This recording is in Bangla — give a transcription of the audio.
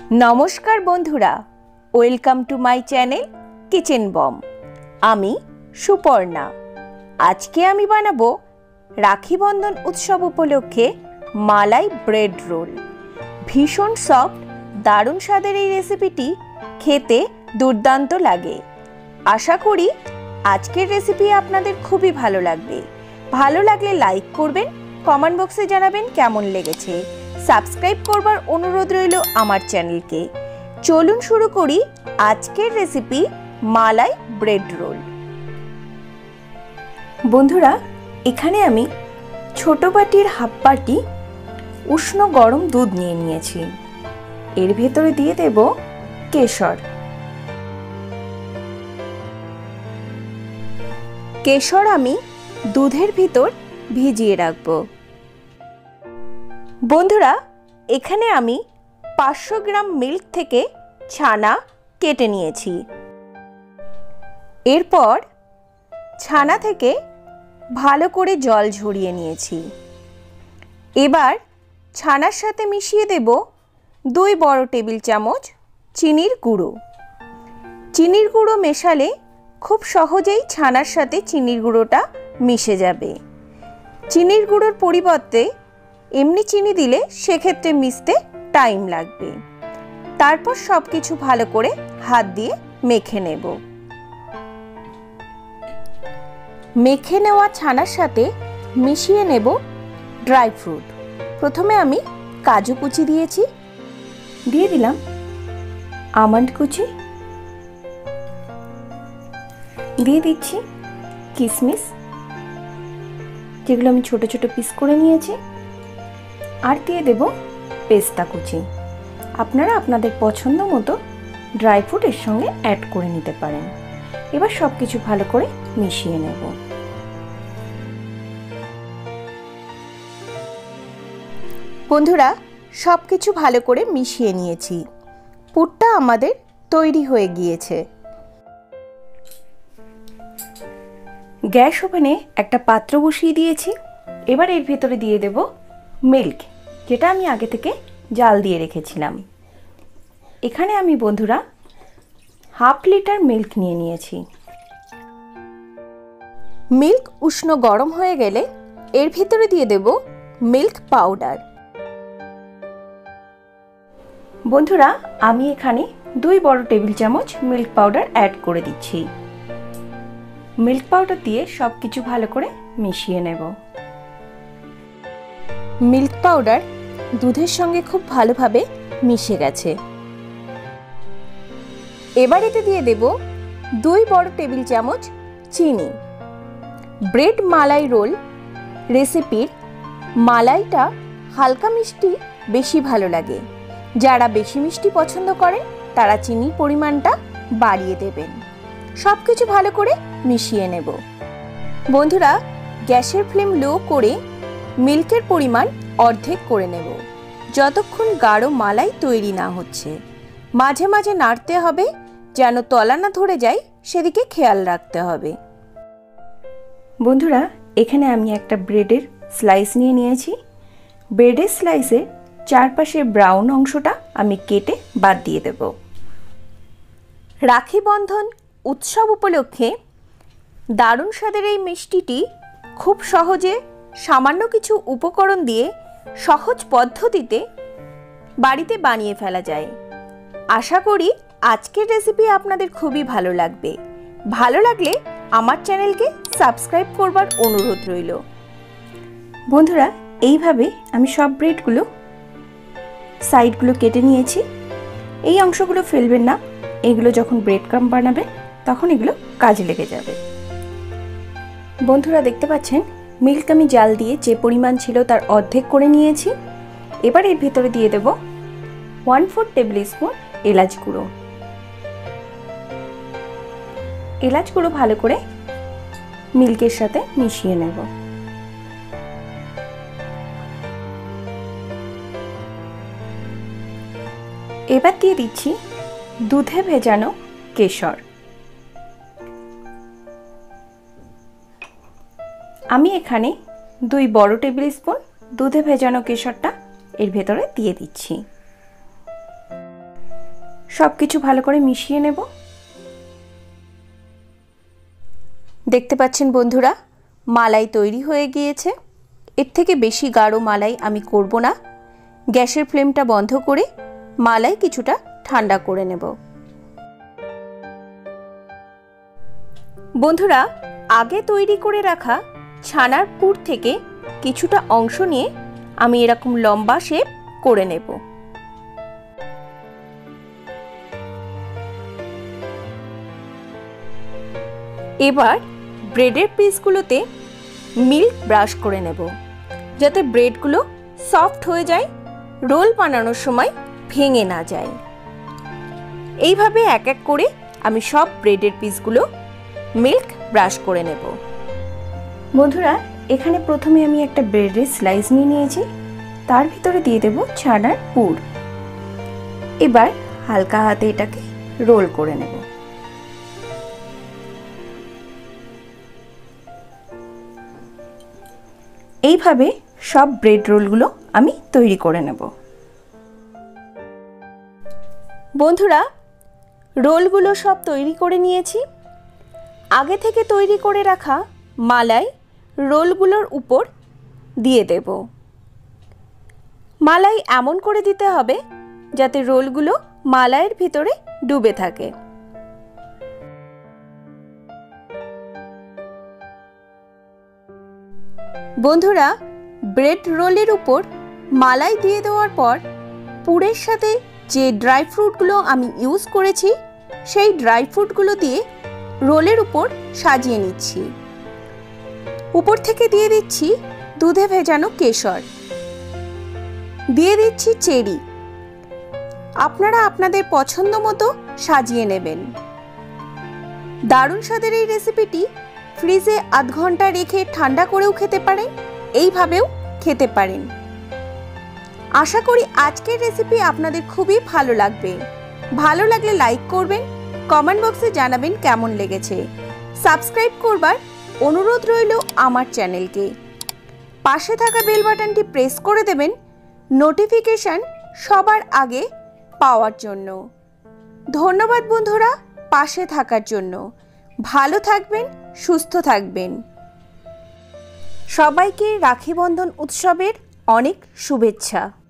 नमस्कार बंधुरा, welcome to my channel kitchen बम। आमी सुपर्णा। आज के आमी बानाबो राखी बंधन उत्सव उपलक्षे मालाई ब्रेड रोल। भीषण सफ्ट दारुण स्वादेर এই রেসিপিটি খেতে দুর্দান্ত লাগে। आशा करी आजकेर रेसिपि आपनादेर खूबই ভালো লাগবে। ভালো লাগলে লাইক করবেন, कमेंट बक्से জানাবেন কেমন লেগেছে। सबस्क्राइब करबार अनुरोध रइल आमार चैनल के। चलुन शुरू करी आजकेर रेसिपि मालाई ब्रेड रोल। बंधुरा एखाने आमी छोटो बाटिर हाफ बाटी उष्ण गरम दूध निये निয়েছি। एर भेतरे दिए देब केशर। केशर आमी दूधेर भितर भिजिए राखबो। बंधुरा एखाने आमी 500 ग्राम मिल्क थेके छाना केटे निয়েছি। एरपर छाना थेके भालो करे जल झरिए निয়েছি। एबार छानार साथे मिशिए देब 2 बड़ टेबिल चामच चिनिर गुड़ो। चिनिर गुड़ो मेशाले खूब सहजेई छानार साथे चिनिर गुड़ोटा मिशे जाबे। चिनिर गुड़ोर परिबर्ते एमनी चीनी दिले से क्षेत्रे मिशते टाइम लागबे। तारपर सबकिछु भालो करे हाथ दिए मेखे नेब। मेखे नेওয়া छानार साथे मिशिए नेब ड्राई फ्रूट। प्रथमे आमी काजू कुचि दिएछि, दिए दिलाम आमंड कुचि, दिए दिচ্ছি किशमिश जेगुलो आमी छोटो छोटो पिस करे निয়েছি, और दिए देब पेस्ता कुचि। आपनारा आपनादेर पछंद मतो ड्राई फ्रूट एर संगे ऐड करे निते पारेन। एबार सबकिछु भालो करे मिशिए नेब। बंधुरा सबकिछु भालो करे मिशिए निয়েছি। पुरटा आमादेर तैरी हये गिয়েছে। गैस ओभेने एकटा पात्र बसिए दिएछि। एबार एर भेतरे दिए देब मिल्क, जेटा आमी आगे थेके जाल दिए रेखेछिलाम। एखाने आमी बंधुरा हाफ लिटार मिल्क निये निয়েছি। मिल्क उष्ण गरम हये गेले एर भेतरे दिए देब मिल्क पाउडार। बंधुरा आमी एखाने 2 बड़ टेबिल चामच मिल्क पाउडार ऐड करे दिচ্ছি। मिल्क पाउडार दिए सबकिछु भालो करे मिशिए नेब। मिल्क पाउडार दूधेर संगे खूब भालोभाबे मिशे गेছে। एबार एते दिए देब 2 बड़ टेबिल चामच चीनी। ब्रेड मालाई रोल रेसिपिर मालाइटा हालका मिष्टि बेशी भालो लागे। जारा बेशी मिष्टि पछंद करेन तारा चीनिर परिमाणटा बाड़िये देबेन। सबकिछु भालो करे मिशिए नेब। बंधुरा गैसेर फ्लेम लो करे मिल्केर परिमाण अर्धेक करे नेब যতক্ষণ गाढ़ो मालाई तैरी ना হচ্ছে। মাঝে মাঝে নাড়তে হবে যেন তলা না ধরে যায়, সেদিকে খেয়াল রাখতে হবে। বন্ধুরা এখানে আমি একটা ব্রেডের স্লাইস নিয়ে নিয়েছি। ব্রেডের স্লাইসের চারপাশের ব্রাউন অংশটা আমি কেটে বাদ দিয়ে দেব। রাখি বন্ধন উৎসব উপলক্ষে দারুণ স্বাদের এই মিষ্টিটি খুব সহজে সামান্য কিছু উপকরণ দিয়ে সহজ পদ্ধতিতে বাড়িতে বানিয়ে ফেলা যায়। আশা করি আজকের রেসিপি আপনাদের খুবই ভালো লাগবে। ভালো লাগলে আমার চ্যানেলকে সাবস্ক্রাইব করবার অনুরোধ রইল। বন্ধুরা এইভাবে আমি সব ব্রেডগুলো সাইডগুলো কেটে নিয়েছি। এই অংশগুলো ফেলবেন না, এগুলো যখন ব্রেড ক্রাম্ব বানাবেন তখন এগুলো কাজে লেগে যাবে। বন্ধুরা দেখতে পাচ্ছেন मिल्क आमी जाल दिए जे परिमाण छिलो तार अर्धेक करे निয়েছি। एबार एर भेतरे दिए देब 1/4 टेबिल स्पून एलाच गुड़ो। एलाच गुड़ो भालो करे मिल्केर साथे मिशिए नेब। एबार दिए दिচ্ছি दूधे भेजानो केशर। আমি এখানে 2 বড় টেবিল স্পুন দুধে ভেজানো কেশরটা এর ভেতরে দিয়ে দিচ্ছি। সব কিছু ভালো করে মিশিয়ে নেব। দেখতে পাচ্ছেন বন্ধুরা, মালাই তৈরি হয়ে গিয়েছে। এর থেকে বেশি গাঢ় মালাই আমি করব না। গ্যাসের ফ্লেমটা বন্ধ করে মালাই কিছুটা ঠান্ডা করে নেব। বন্ধুরা, আগে তৈরি করে রাখা ছানার পুর থেকে কিছুটা অংশ নিয়ে আমি এরকম লম্বা শেপ করে নেব। এবার ব্রেডের পিসগুলোতে মিল্ক ব্রাশ করে নেব, যাতে ব্রেডগুলো সফট হয়ে যায়, রোল বানানোর সময় ভেঙে না যায়। এইভাবে এক এক করে আমি সব ব্রেডের পিসগুলো মিল্ক ব্রাশ করে নেব। বন্ধুরা, এখানে প্রথমে আমি একটা ব্রেডের স্লাইস নিয়ে নিয়েছি, তার ভিতরে দিয়ে দেব ছানার পুর। এবার হালকা হাতে এটাকে রোল করে নেব। এইভাবে সব ব্রেড রোলগুলো আমি তৈরি করে নেব। বন্ধুরা, রোলগুলো সব তৈরি করে নিয়েছি। আগে থেকে তৈরি করে রাখা মালাই রোলগুলোর উপর দিয়ে দেব। মালাই এমন করে দিতে হবে যাতে রোলগুলো মালাইয়ের ভিতরে ডুবে থাকে। বন্ধুরা, ব্রেড রোলের উপর মালাই দিয়ে দেওয়ার পর পুরের সাথে যে ড্রাই ফ্রুটগুলো আমি ইউজ করেছি সেই ড্রাই ফ্রুটগুলো দিয়ে রোলের উপর সাজিয়ে নিচ্ছি। উপর থেকে দিয়ে দিচ্ছি দুধে ভেজানো কেশর, দিয়ে দিচ্ছি চেরি। আপনারা আপনাদের পছন্দ মতো সাজিয়ে নেবেন। দারুণ স্বাদের এই রেসিপিটি ফ্রিজে আধ ঘন্টা রেখে ঠান্ডা করেও খেতে পারেন, এইভাবেও খেতে পারেন। আশা করি আজকের রেসিপি আপনাদের খুবই ভালো লাগবে। ভালো লাগলে লাইক করবেন, কমেন্ট বক্সে জানাবেন কেমন লেগেছে। সাবস্ক্রাইব করবার অনুরোধ রইল আমার চ্যানেলকে। পাশে থাকা বেল বাটনটি প্রেস করে দেবেন নোটিফিকেশন সবার আগে পাওয়ার জন্য। ধন্যবাদ বন্ধুরা পাশে থাকার জন্য। ভালো থাকবেন, সুস্থ থাকবেন। সবাইকে রাখি বন্ধন উৎসবের অনেক শুভেচ্ছা।